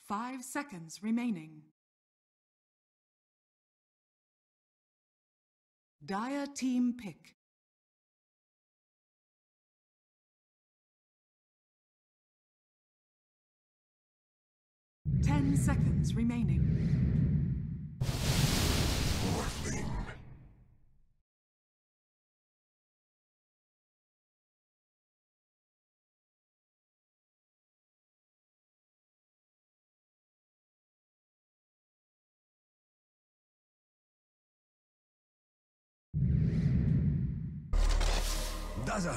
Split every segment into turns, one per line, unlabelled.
5 seconds remaining. Dire team pick. Ten seconds remaining.
Morphling. Dazzle.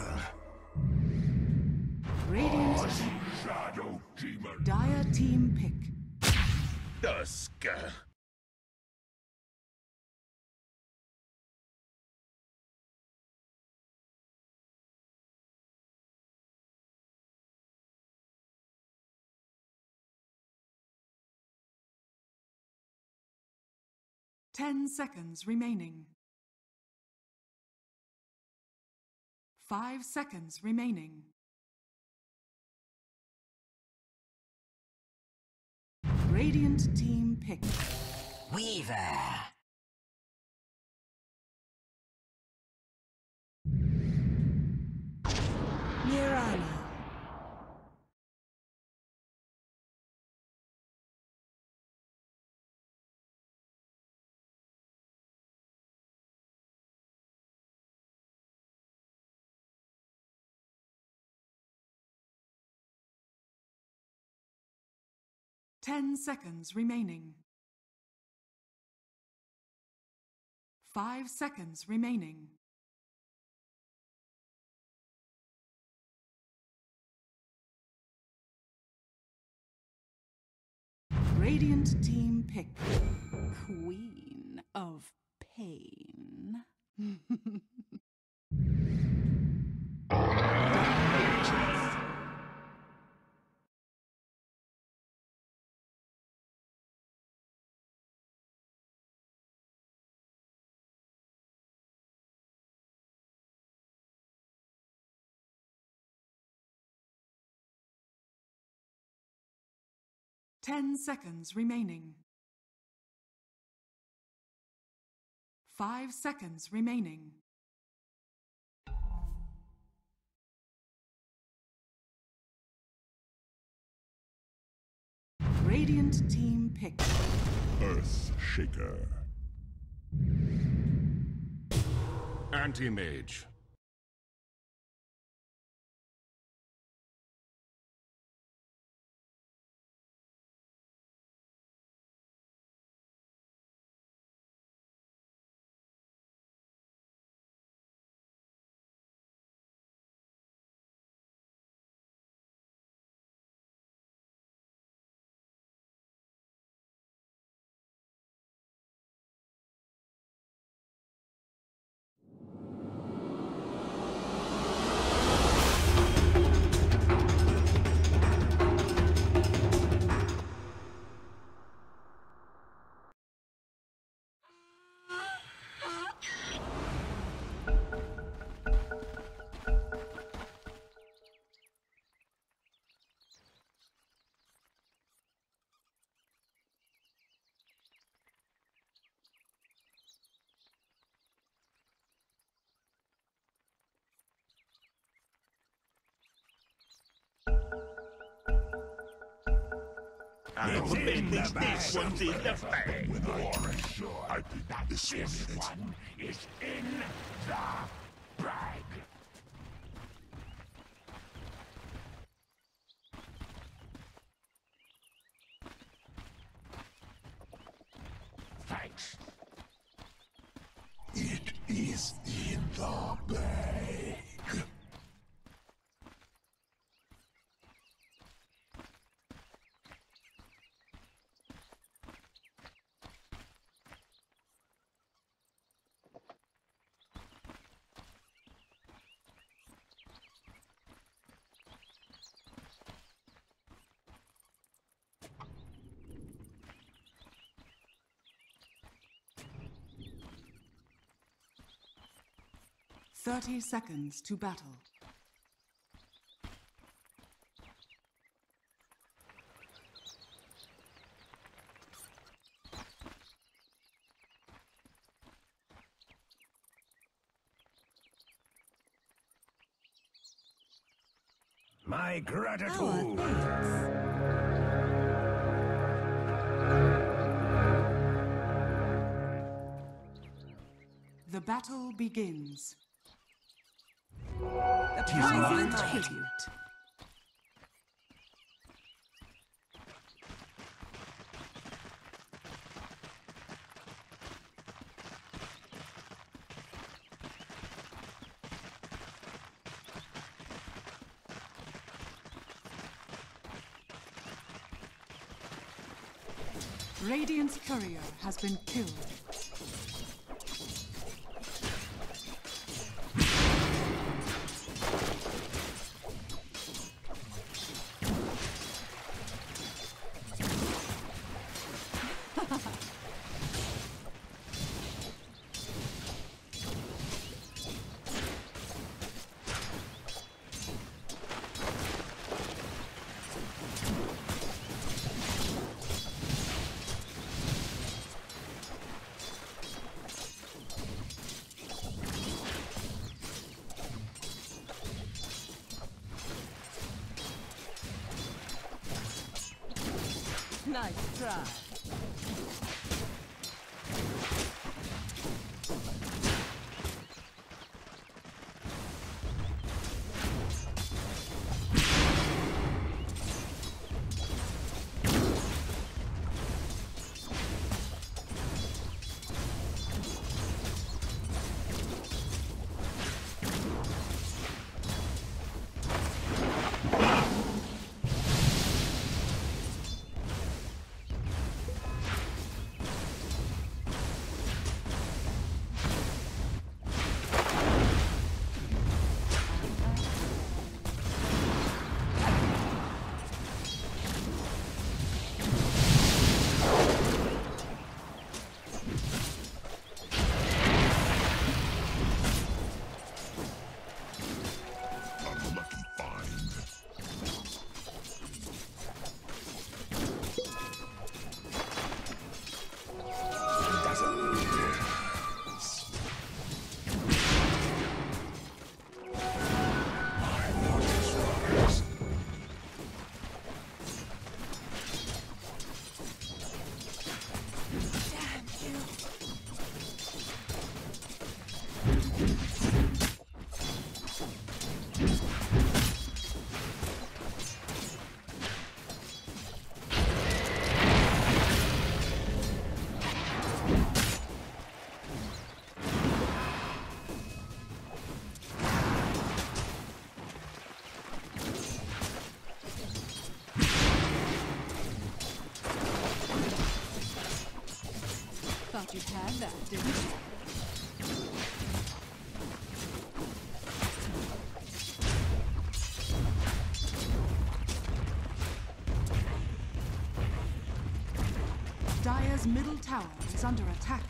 Radiant
Shadow Demon.
Dire team pick.
Dusk.
10 seconds remaining. 5 seconds remaining. Radiant team pick.
Weaver.
Mirana. Ten seconds remaining. 5 seconds remaining. Radiant team pick. Queen of Pain. Ten seconds remaining. 5 seconds remaining. Radiant team pick.
Earth Shaker.
Anti-mage.
It's in the bag. This one's in the bag. With more assured, I think that this one is in the bag. Thanks. It is in the bag.
Thirty seconds to battle.
My gratitude.
Oh, thanks.
The battle begins.
The
Tis not
prize is
mine.
Tribute. Radiant's courier has been killed.
Nice try.
Unlucky find.
Thought you'd had that, didn't you?
Dire's middle tower is under attack.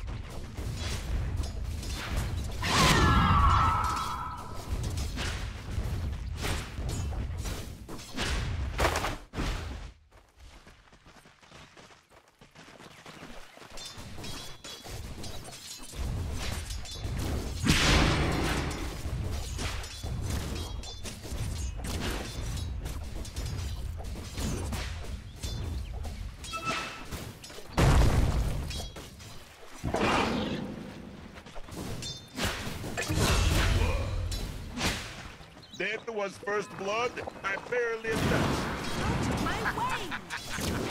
There was first blood. I barely touched.
My way!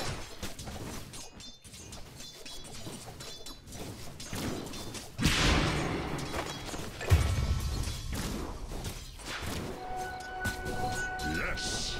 Yes.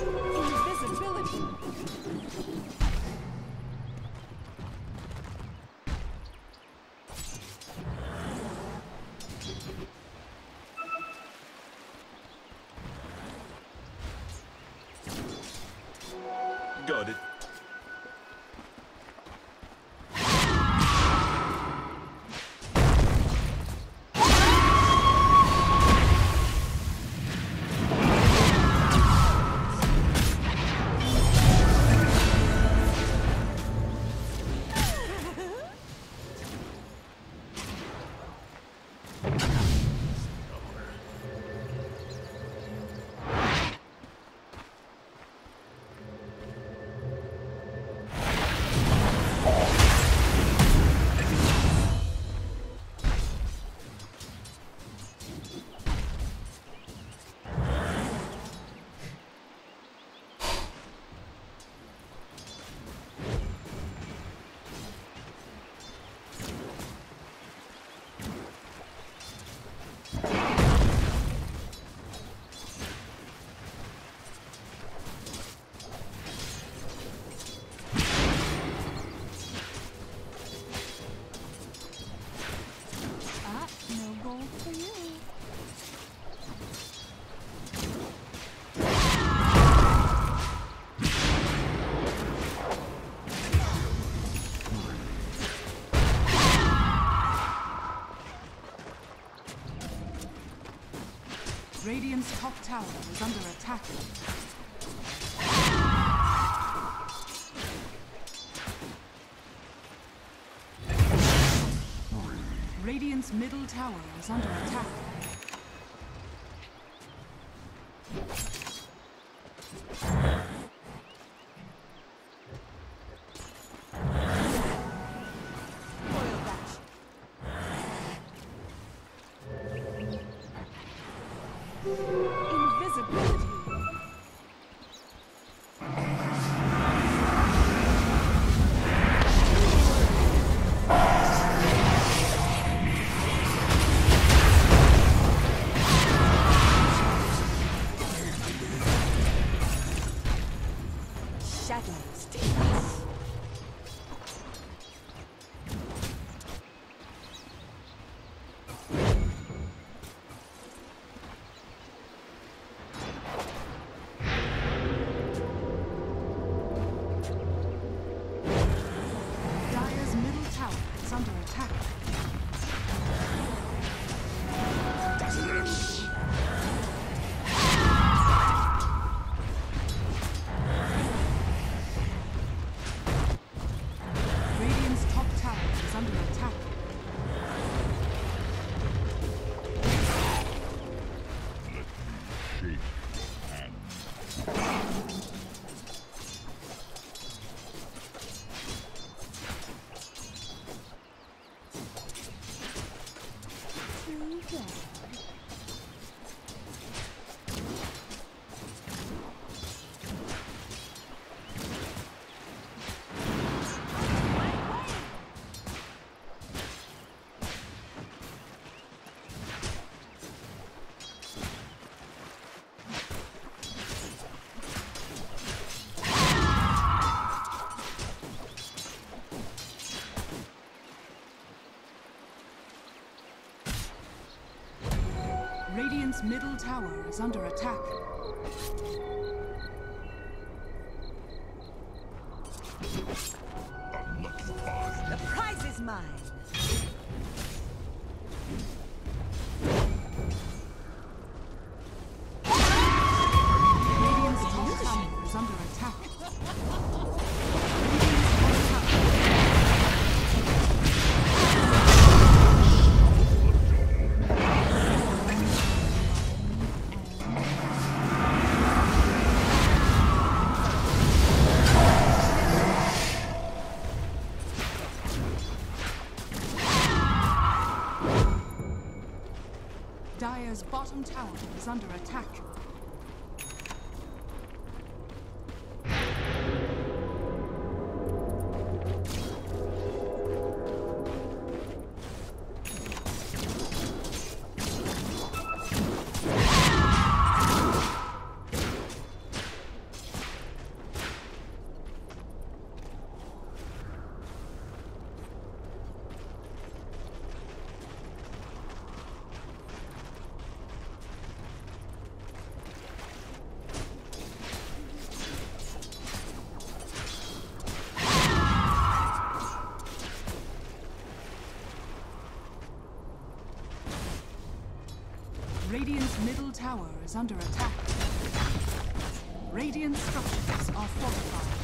Invisibility.
Got it.
No gold for you.
Radiant's top tower is under attack. Radiant's middle tower is under attack.
Royal Batch. Invisibility. Shadows dance.
Dire's middle tower is under attack. Radiant's top tower is under attack.
Shake hands.
Too bad.
Radiant's middle tower is under attack.
The prize is mine.
Radiant's top tower is under attack. Radiant's top tower. Dire's bottom tower is under attack. tower is under attack. Radiant structures are fortified.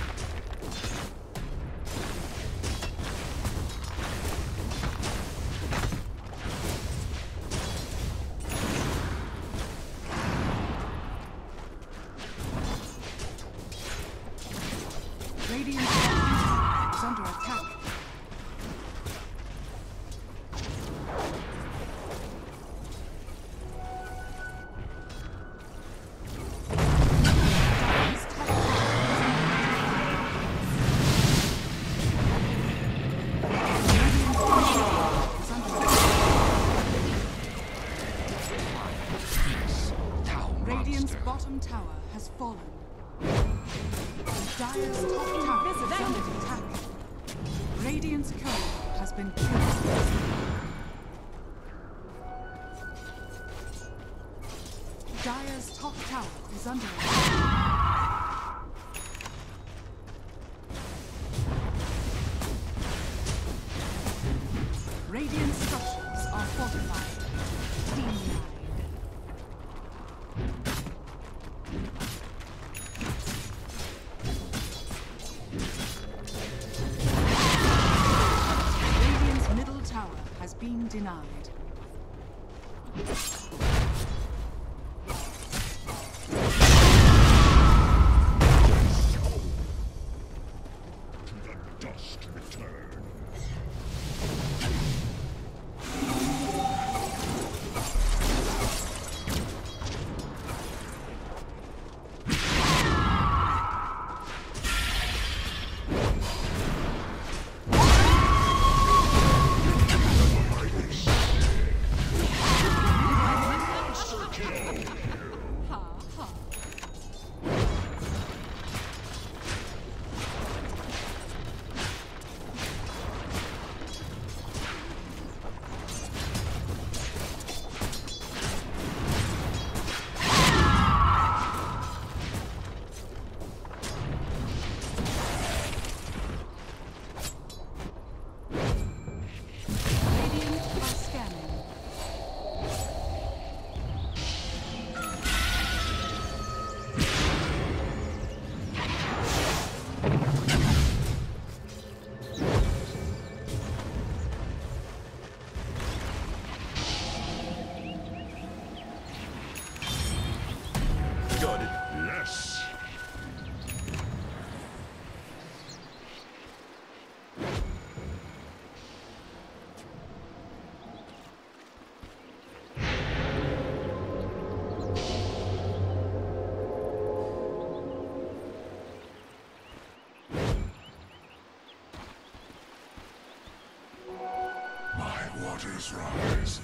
Radiant's bottom tower is under attack. Radiant's bottom tower has fallen. Dire's top tower is under attack. Radiant's courier has been killed. Dire's top tower is under attack. Radiant structures are fortified. Denied. Radiant's middle tower has been denied.
Got it. Yes. My waters rise.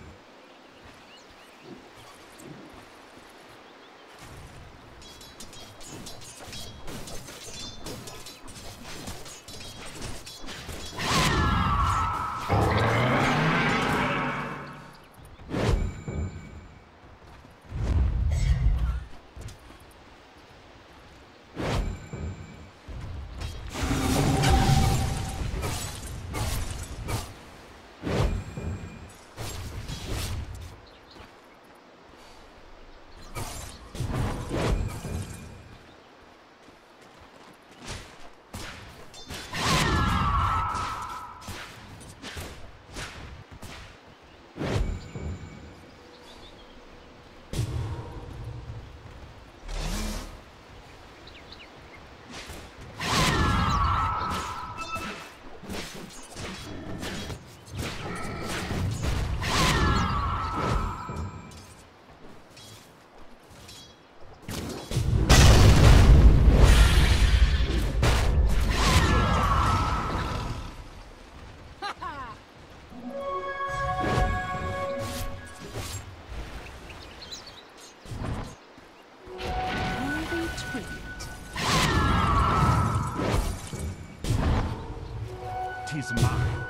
Tis mine.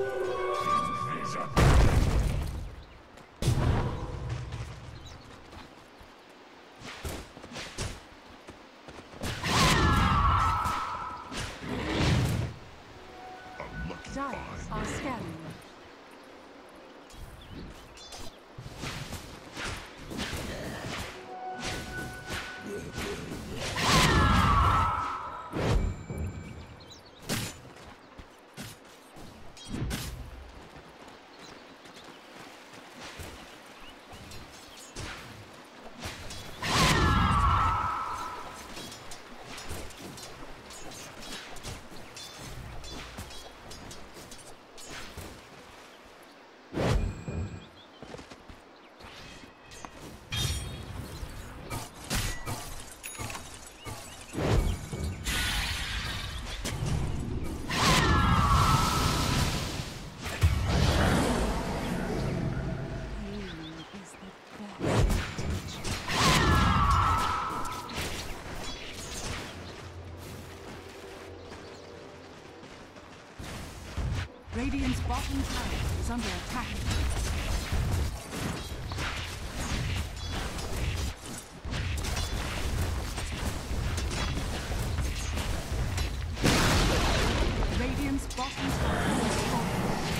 Giants are scanning. bottom tower is under attack. Radiant's bottom tower is falling.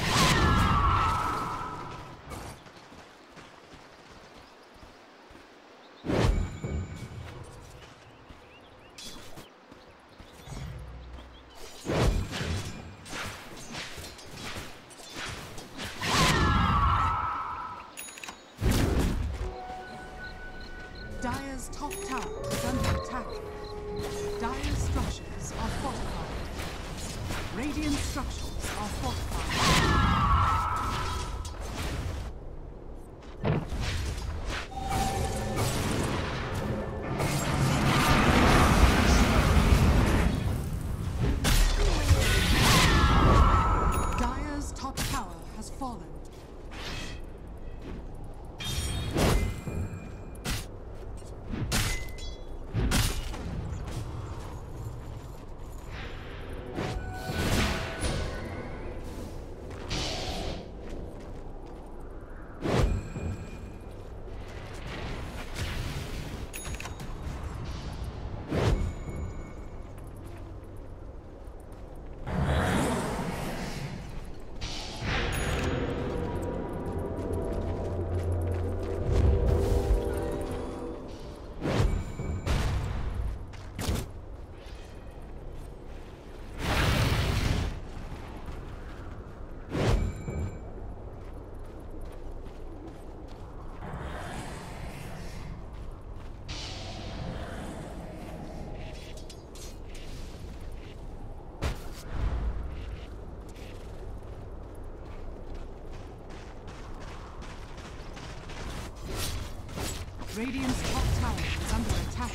Dire's top tower is under attack. Dire's structures are fortified. Radiant structures are fortified. Dire's top tower has fallen. Radiant's top tower is under attack.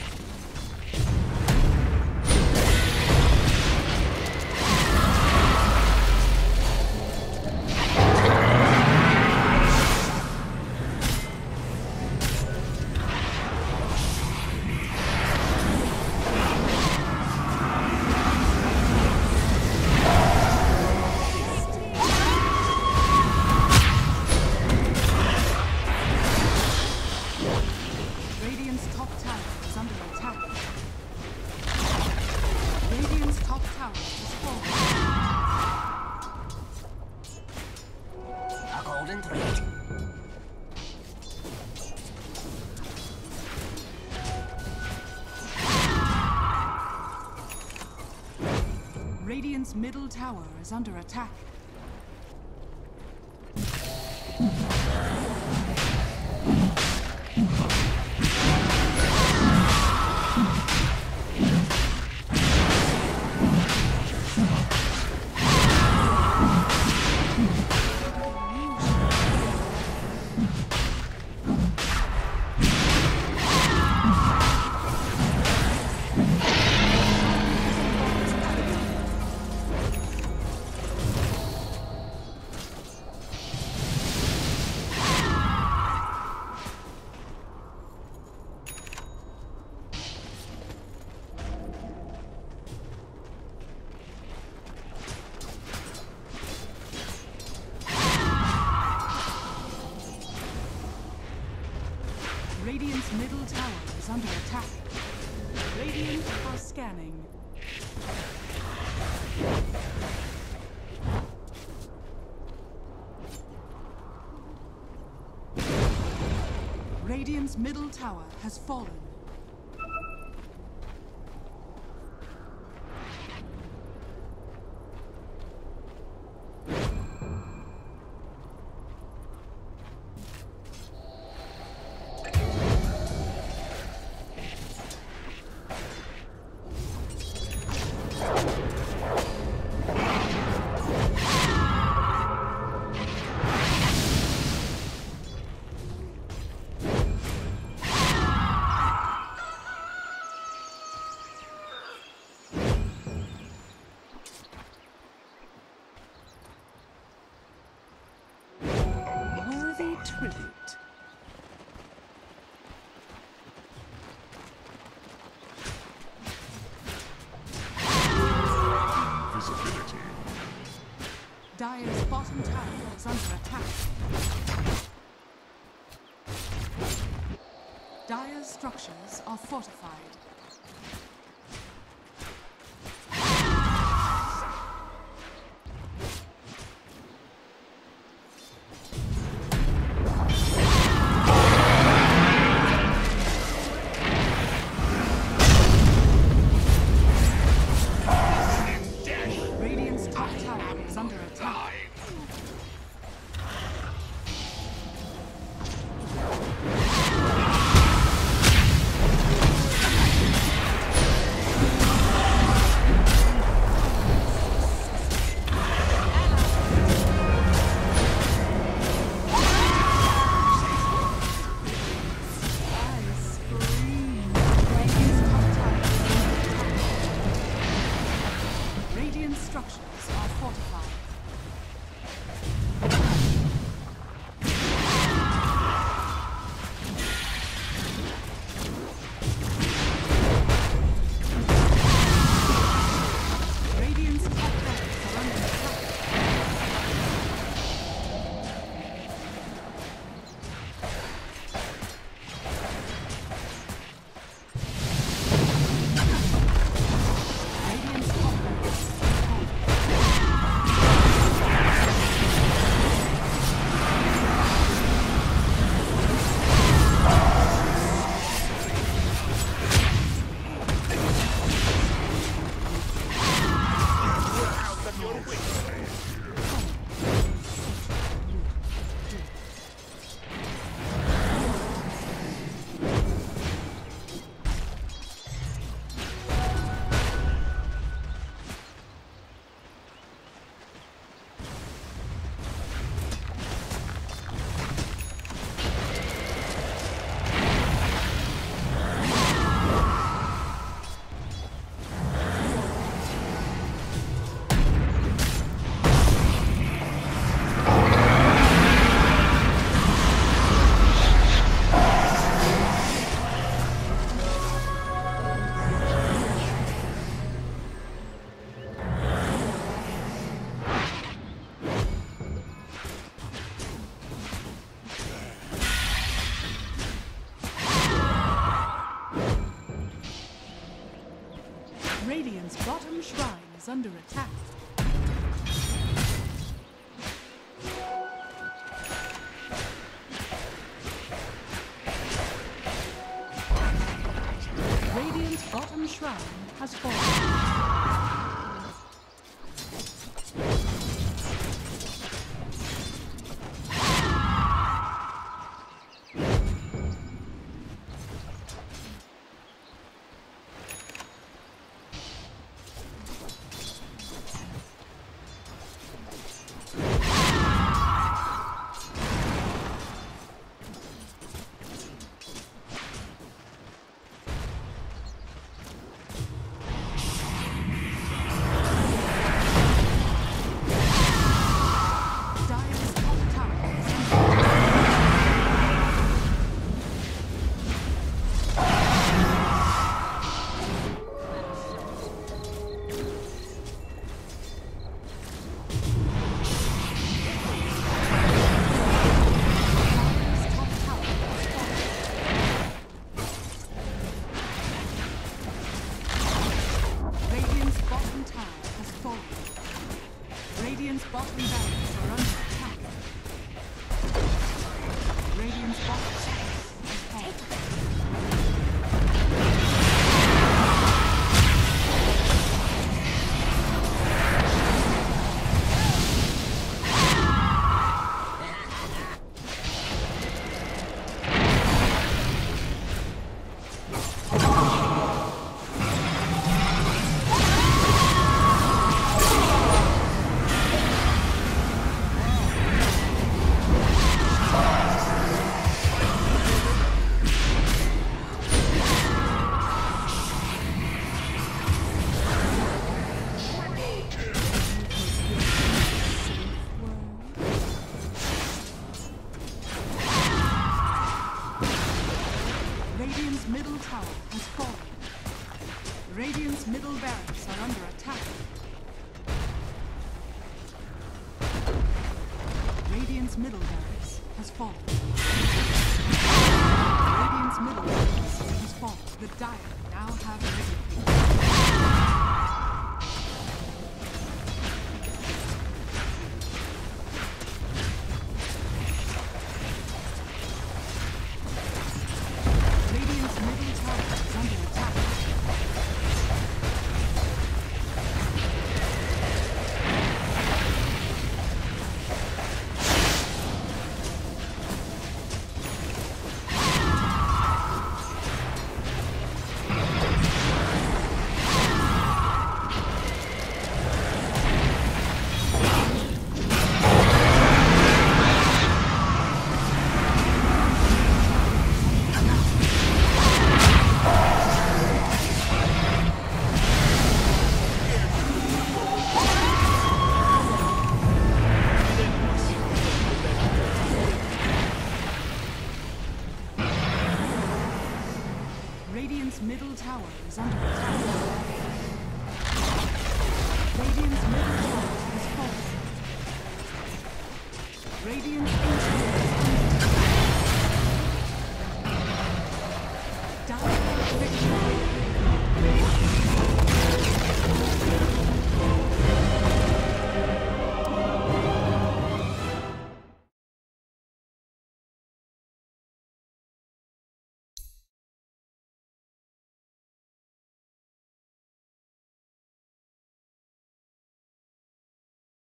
Radiant's top tower is under attack. Radiant's top tower is falling.
A golden thread.
Radiant's middle tower is under attack. Radiant's middle tower is under attack. Radiant are scanning. Radiant's middle tower has fallen. Tribute. Dire's bottom tower is under attack. Dire's structures are fortified. Radiant's top tower is under attack. Radiant structures are fortified. Radiant's top barracks are under attack. Radiant's top barracks are fortified.
Out of your way.
Radiant's bottom shrine is under attack. Radiant's bottom shrine has fallen. Dire's top tower is under attack. Dire's top tower is fallen. Radiant's bottom tower has fallen. Radiant's bottom barracks are under attack. Radiant's bottom tower has fallen. Radiant's middle tower has fallen. Radiant's middle barracks are under attack. Radiant's middle barracks has fallen. Radiant's middle barracks has fallen. The Dire now have Radiant. Radiant's middle tower is under attack. Radiant's middle tower is under attack. Radiant's middle tower has fallen. Radiant's